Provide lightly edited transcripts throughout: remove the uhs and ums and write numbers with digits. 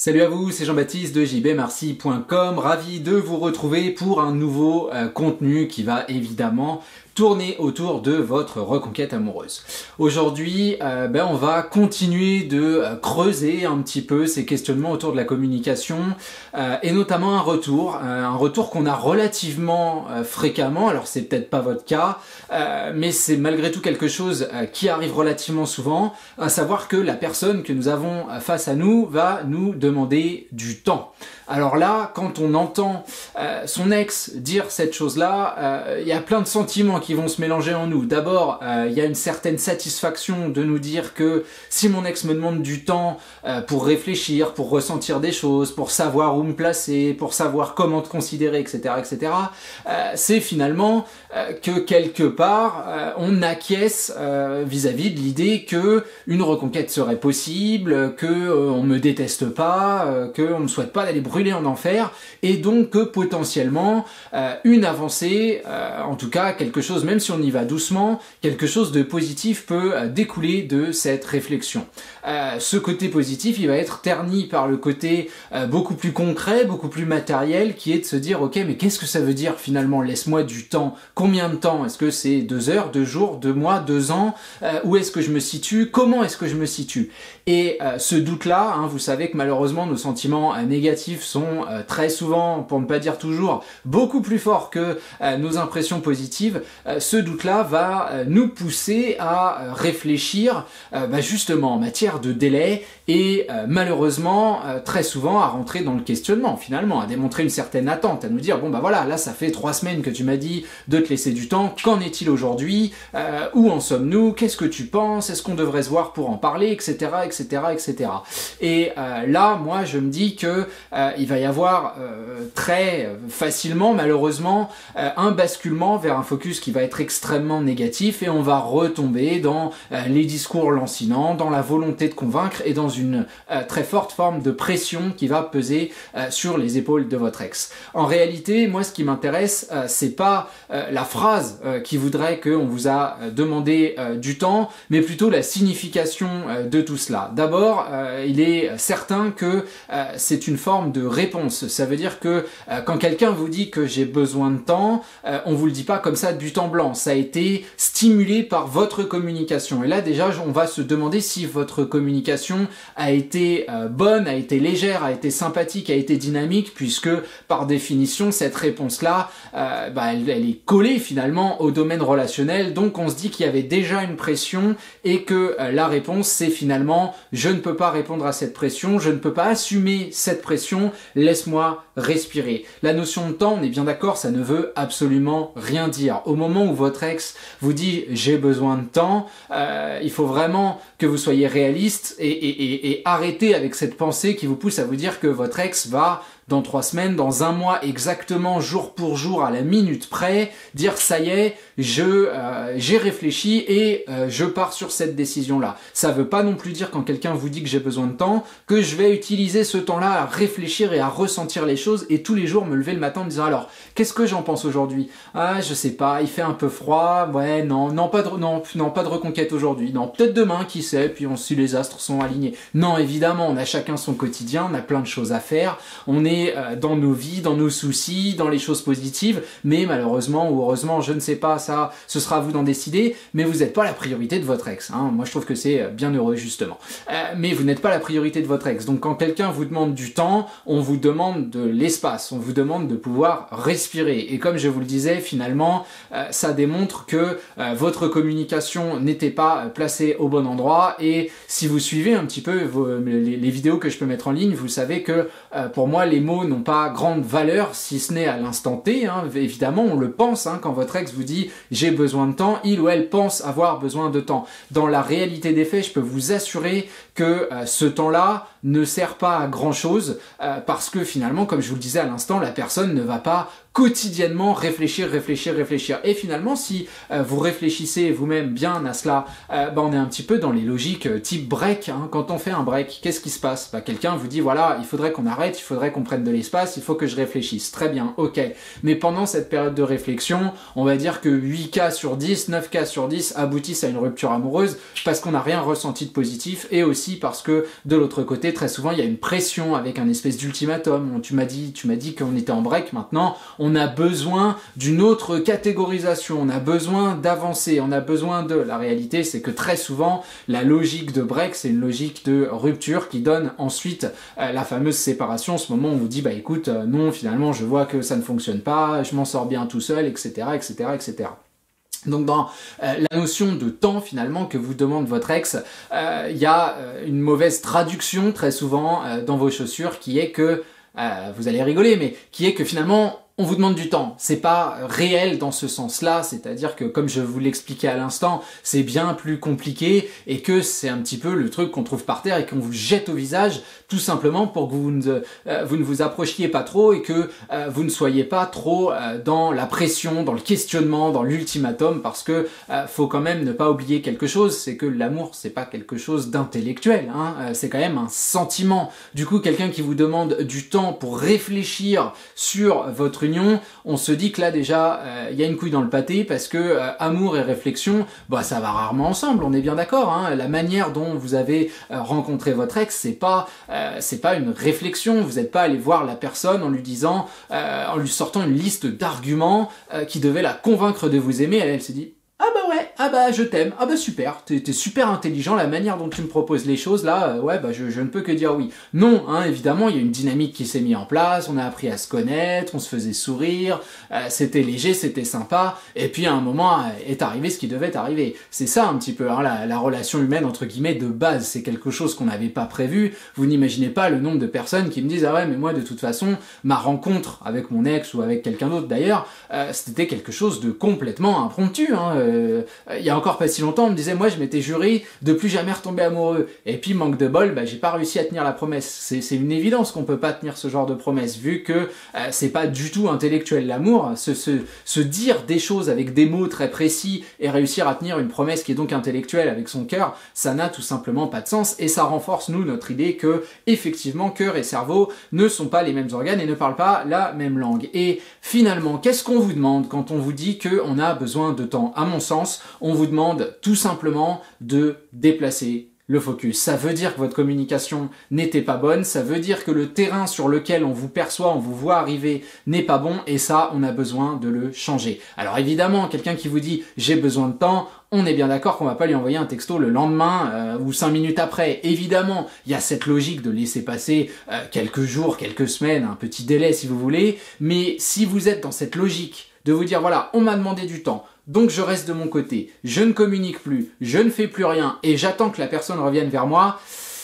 Salut à vous, c'est Jean-Baptiste de jbmarcy.com, ravi de vous retrouver pour un nouveau contenu qui va évidemment tourner autour de votre reconquête amoureuse. Aujourd'hui, on va continuer de creuser un petit peu ces questionnements autour de la communication et notamment un retour qu'on a relativement fréquemment. Alors c'est peut-être pas votre cas, mais c'est malgré tout quelque chose qui arrive relativement souvent, à savoir que la personne que nous avons face à nous va nous demander du temps. Alors là, quand on entend son ex dire cette chose-là, il y a plein de sentiments qui vont se mélanger en nous. D'abord, il y a une certaine satisfaction de nous dire que si mon ex me demande du temps pour réfléchir, pour ressentir des choses, pour savoir où me placer, pour savoir comment te considérer, etc., c'est finalement que quelque part, on acquiesce vis-à-vis de l'idée que une reconquête serait possible, que on me déteste pas, que on me souhaite pas d'aller brûler en enfer, et donc que potentiellement une avancée, en tout cas quelque chose, même si on y va doucement, quelque chose de positif peut découler de cette réflexion. Ce côté positif, il va être terni par le côté beaucoup plus concret, beaucoup plus matériel, qui est de se dire ok, mais qu'est-ce que ça veut dire finalement, laisse-moi du temps, combien de temps, est-ce que c'est 2 heures, 2 jours, 2 mois, 2 ans, où est-ce que je me situe, comment est-ce que je me situe? Et ce doute-là, vous savez que malheureusement nos sentiments négatifs sont très souvent, pour ne pas dire toujours, beaucoup plus forts que nos impressions positives. Ce doute-là va nous pousser à réfléchir justement en matière de délai et malheureusement très souvent à rentrer dans le questionnement finalement, à démontrer une certaine attente, à nous dire bon bah voilà, là ça fait 3 semaines que tu m'as dit de te laisser du temps, qu'en est-il aujourd'hui, où en sommes-nous, qu'est-ce que tu penses, est-ce qu'on devrait se voir pour en parler, etc. Et là moi je me dis que il va y avoir très facilement malheureusement un basculement vers un focus qui va être extrêmement négatif et on va retomber dans les discours lancinants, dans la volonté de convaincre et dans une très forte forme de pression qui va peser sur les épaules de votre ex. En réalité, moi ce qui m'intéresse, c'est pas la phrase qui voudrait qu'on vous a demandé du temps, mais plutôt la signification de tout cela. D'abord, il est certain que c'est une forme de réponse. Ça veut dire que quand quelqu'un vous dit que j'ai besoin de temps, on vous le dit pas comme ça du temps blanc. Ça a été stimulé par votre communication. Et là déjà, on va se demander si votre communication a été bonne, a été légère, a été sympathique, a été dynamique, puisque par définition, cette réponse-là, elle est collée finalement au domaine relationnel. Donc on se dit qu'il y avait déjà une pression et que la réponse, c'est finalement je ne peux pas répondre à cette pression, je ne peux pas assumer cette pression, laisse-moi respirer. La notion de temps, on est bien d'accord, ça ne veut absolument rien dire. Au moment où votre ex vous dit j'ai besoin de temps, il faut vraiment que vous soyez réaliste et arrêtez avec cette pensée qui vous pousse à vous dire que votre ex va dans 3 semaines, dans 1 mois exactement, jour pour jour, à la minute près, dire ça y est, j'ai réfléchi et je pars sur cette décision-là. Ça veut pas non plus dire quand quelqu'un vous dit que j'ai besoin de temps, que je vais utiliser ce temps-là à réfléchir et à ressentir les choses et tous les jours me lever le matin en me disant alors, qu'est-ce que j'en pense aujourd'hui? Ah, je sais pas, il fait un peu froid, ouais, non, pas de reconquête aujourd'hui, non, peut-être demain, qui sait, puis si les astres sont alignés. Non, évidemment, on a chacun son quotidien, on a plein de choses à faire, on est dans nos vies, dans nos soucis, dans les choses positives, mais malheureusement ou heureusement, je ne sais pas, ça, ce sera à vous d'en décider, mais vous n'êtes pas la priorité de votre ex. Moi, je trouve que c'est bien heureux, justement. Mais vous n'êtes pas la priorité de votre ex. Donc, quand quelqu'un vous demande du temps, on vous demande de l'espace, on vous demande de pouvoir respirer. Et comme je vous le disais, finalement, ça démontre que votre communication n'était pas placée au bon endroit. Et si vous suivez un petit peu les vidéos que je peux mettre en ligne, vous savez que pour moi, les mots n'ont pas grande valeur si ce n'est à l'instant T. Évidemment, on le pense quand votre ex vous dit j'ai besoin de temps, il ou elle pense avoir besoin de temps. Dans la réalité des faits, je peux vous assurer que ce temps-là ne sert pas à grand chose parce que finalement, comme je vous le disais à l'instant, la personne ne va pas quotidiennement réfléchir, réfléchir, réfléchir. Et finalement, si vous réfléchissez vous-même bien à cela, on est un petit peu dans les logiques type break. Hein. Quand on fait un break, qu'est-ce qui se passe? Quelqu'un vous dit, voilà, il faudrait qu'on arrête, il faudrait qu'on prenne de l'espace, il faut que je réfléchisse. Très bien, ok. Mais pendant cette période de réflexion, on va dire que 8 cas sur 10, 9 cas sur 10 aboutissent à une rupture amoureuse parce qu'on n'a rien ressenti de positif et aussi parce que de l'autre côté, très souvent, il y a une pression avec un espèce d'ultimatum. Tu m'as dit qu'on était en break, maintenant, on a besoin d'une autre catégorisation, on a besoin d'avancer, on a besoin de... La réalité, c'est que très souvent, la logique de break, c'est une logique de rupture qui donne ensuite la fameuse séparation, ce moment où on vous dit, écoute, non, finalement, je vois que ça ne fonctionne pas, je m'en sors bien tout seul, etc., etc., etc. Donc dans la notion de temps finalement que vous demande votre ex, il y a une mauvaise traduction très souvent dans vos chaussures qui est que, vous allez rigoler, mais qui est que finalement on vous demande du temps. C'est pas réel dans ce sens-là, c'est-à-dire que comme je vous l'expliquais à l'instant, c'est bien plus compliqué et que c'est un petit peu le truc qu'on trouve par terre et qu'on vous jette au visage tout simplement pour que vous ne vous approchiez pas trop et que vous ne soyez pas trop dans la pression, dans le questionnement, dans l'ultimatum parce que faut quand même ne pas oublier quelque chose, c'est que l'amour c'est pas quelque chose d'intellectuel, hein, c'est quand même un sentiment. Du coup, quelqu'un qui vous demande du temps pour réfléchir sur votre union, on se dit que là déjà il y a une couille dans le pâté parce que amour et réflexion, ça va rarement ensemble, on est bien d'accord, hein. La manière dont vous avez rencontré votre ex, c'est pas une réflexion, vous n'êtes pas allé voir la personne en lui disant, en lui sortant une liste d'arguments qui devaient la convaincre de vous aimer, elle s'est dit ah ouais, je t'aime, super, t'es super intelligent, la manière dont tu me proposes les choses là, je ne peux que dire oui. Non, hein, évidemment, il y a une dynamique qui s'est mise en place, on a appris à se connaître, on se faisait sourire, c'était léger, c'était sympa, et puis à un moment est arrivé ce qui devait arriver. C'est ça un petit peu, hein, la relation humaine entre guillemets de base, c'est quelque chose qu'on n'avait pas prévu. Vous n'imaginez pas le nombre de personnes qui me disent ah ouais mais moi de toute façon ma rencontre avec mon ex ou avec quelqu'un d'autre d'ailleurs, c'était quelque chose de complètement impromptu, hein. Il y a encore pas si longtemps, on me disait, moi je m'étais juré de plus jamais retomber amoureux. Et puis, manque de bol, j'ai pas réussi à tenir la promesse. C'est une évidence qu'on peut pas tenir ce genre de promesse, vu que c'est pas du tout intellectuel l'amour. Se dire des choses avec des mots très précis et réussir à tenir une promesse qui est donc intellectuelle avec son cœur, ça n'a tout simplement pas de sens. Et ça renforce, nous, notre idée que, effectivement, cœur et cerveau ne sont pas les mêmes organes et ne parlent pas la même langue. Et finalement, qu'est-ce qu'on vous demande quand on vous dit qu'on a besoin de temps? À mon sens, on vous demande tout simplement de déplacer le focus. Ça veut dire que votre communication n'était pas bonne, ça veut dire que le terrain sur lequel on vous perçoit, on vous voit arriver n'est pas bon et ça, on a besoin de le changer. Alors évidemment, quelqu'un qui vous dit « j'ai besoin de temps », on est bien d'accord qu'on va pas lui envoyer un texto le lendemain ou 5 minutes après. Évidemment, il y a cette logique de laisser passer quelques jours, quelques semaines, un petit délai si vous voulez, mais si vous êtes dans cette logique de vous dire « voilà, on m'a demandé du temps », donc je reste de mon côté, je ne communique plus, je ne fais plus rien et j'attends que la personne revienne vers moi,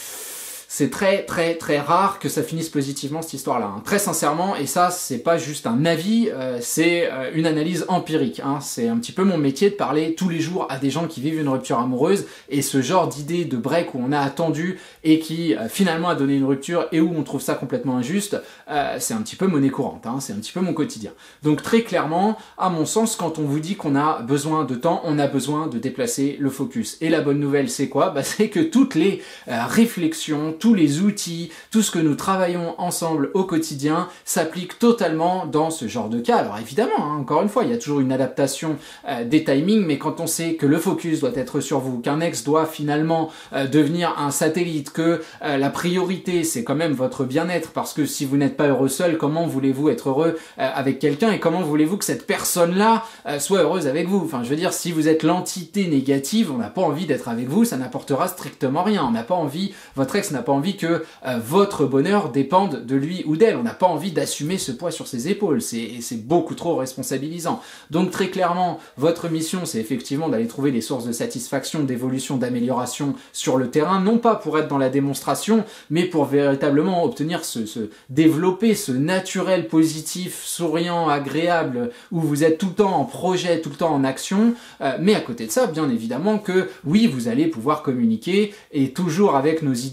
c'est très très très rare que ça finisse positivement cette histoire-là. Hein. Très sincèrement, et ça c'est pas juste un avis, c'est une analyse empirique. Hein. C'est un petit peu mon métier de parler tous les jours à des gens qui vivent une rupture amoureuse et ce genre d'idée de break où on a attendu et qui finalement a donné une rupture et où on trouve ça complètement injuste, c'est un petit peu monnaie courante, hein. C'est un petit peu mon quotidien. Donc très clairement, à mon sens, quand on vous dit qu'on a besoin de temps, on a besoin de déplacer le focus. Et la bonne nouvelle c'est quoi? C'est que toutes les réflexions, tous les outils, tout ce que nous travaillons ensemble au quotidien s'applique totalement dans ce genre de cas. Alors évidemment, hein, encore une fois, il y a toujours une adaptation des timings, mais quand on sait que le focus doit être sur vous, qu'un ex doit finalement devenir un satellite, que la priorité c'est quand même votre bien-être, parce que si vous n'êtes pas heureux seul, comment voulez-vous être heureux avec quelqu'un et comment voulez-vous que cette personne-là soit heureuse avec vous? Enfin, je veux dire, si vous êtes l'entité négative, on n'a pas envie d'être avec vous, ça n'apportera strictement rien. On n'a pas envie, votre ex n'a pas envie que votre bonheur dépende de lui ou d'elle. On n'a pas envie d'assumer ce poids sur ses épaules. C'est beaucoup trop responsabilisant. Donc très clairement, votre mission, c'est effectivement d'aller trouver des sources de satisfaction, d'évolution, d'amélioration sur le terrain, non pas pour être dans la démonstration, mais pour véritablement obtenir développer ce naturel positif, souriant, agréable, où vous êtes tout le temps en projet, tout le temps en action, mais à côté de ça, bien évidemment que oui, vous allez pouvoir communiquer, et toujours avec nos idées type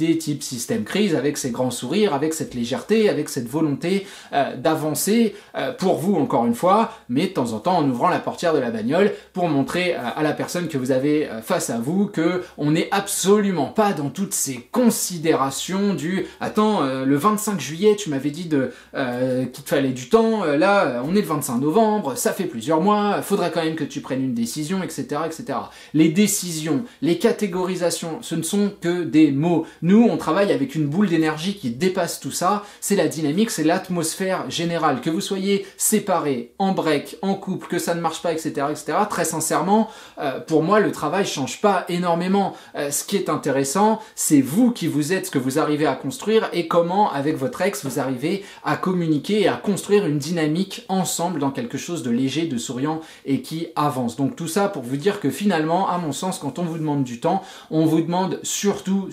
système crise, avec ses grands sourires, avec cette légèreté, avec cette volonté d'avancer pour vous encore une fois, mais de temps en temps en ouvrant la portière de la bagnole pour montrer à la personne que vous avez face à vous que on n'est absolument pas dans toutes ces considérations du « Attends, le 25 juillet, tu m'avais dit qu'il te fallait du temps, là, on est le 25 novembre, ça fait plusieurs mois, faudrait quand même que tu prennes une décision, etc. etc. » Les décisions, les catégorisations, ce ne sont que des mots. Nous, on travaille avec une boule d'énergie qui dépasse tout ça, c'est la dynamique, c'est l'atmosphère générale. Que vous soyez séparés, en break, en couple, que ça ne marche pas, etc., etc., très sincèrement, pour moi, le travail change pas énormément. Ce qui est intéressant, c'est vous qui vous êtes, ce que vous arrivez à construire et comment, avec votre ex, vous arrivez à communiquer et à construire une dynamique ensemble dans quelque chose de léger, de souriant et qui avance. Donc tout ça pour vous dire que finalement, à mon sens, quand on vous demande du temps, on vous demande surtout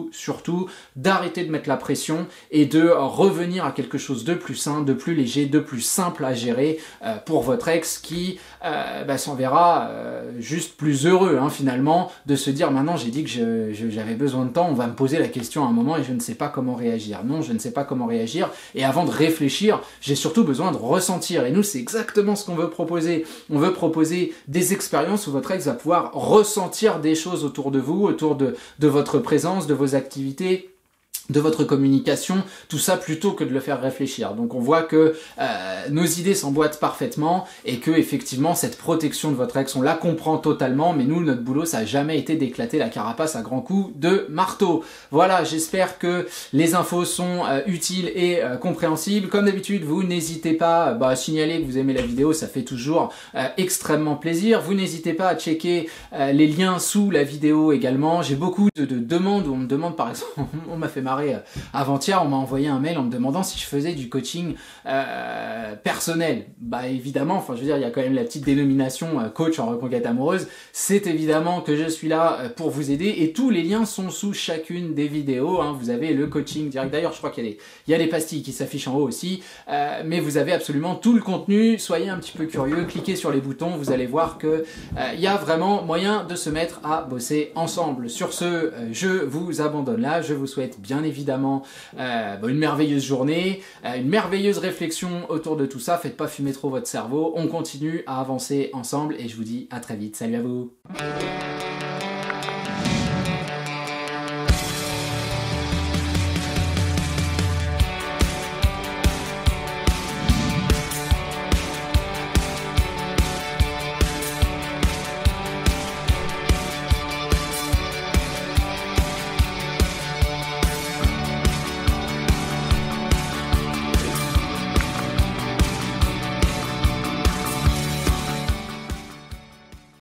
d'arrêter de mettre la pression et de revenir à quelque chose de plus sain, de plus léger, de plus simple à gérer pour votre ex qui s'en verra juste plus heureux finalement de se dire maintenant j'ai dit que j'avais besoin de temps, on va me poser la question à un moment et je ne sais pas comment réagir. Non, je ne sais pas comment réagir et avant de réfléchir, j'ai surtout besoin de ressentir et nous c'est exactement ce qu'on veut proposer. On veut proposer des expériences où votre ex va pouvoir ressentir des choses autour de vous, autour de votre présence, de vos activités, de votre communication, tout ça plutôt que de le faire réfléchir. Donc on voit que nos idées s'emboîtent parfaitement et que effectivement cette protection de votre ex, on la comprend totalement, mais nous, notre boulot, ça n'a jamais été d'éclater la carapace à grands coups de marteau. Voilà, j'espère que les infos sont utiles et compréhensibles. Comme d'habitude, vous n'hésitez pas à signaler que vous aimez la vidéo, ça fait toujours extrêmement plaisir. Vous n'hésitez pas à checker les liens sous la vidéo également. J'ai beaucoup de demandes où on me demande par exemple, on m'a fait marrer avant-hier, on m'a envoyé un mail en me demandant si je faisais du coaching personnel. Bah évidemment, je veux dire, il y a quand même la petite dénomination coach en reconquête amoureuse. C'est évidemment que je suis là pour vous aider et tous les liens sont sous chacune des vidéos. Vous avez le coaching direct. D'ailleurs, je crois qu'il y a des pastilles qui s'affichent en haut aussi. Mais vous avez absolument tout le contenu. Soyez un petit peu curieux, cliquez sur les boutons, vous allez voir que il y a vraiment moyen de se mettre à bosser ensemble. Sur ce, je vous abandonne là. Je vous souhaite bien évidemment une merveilleuse journée, une merveilleuse réflexion autour de tout ça. Faites pas fumer trop votre cerveau. On continue à avancer ensemble et je vous dis à très vite. Salut à vous.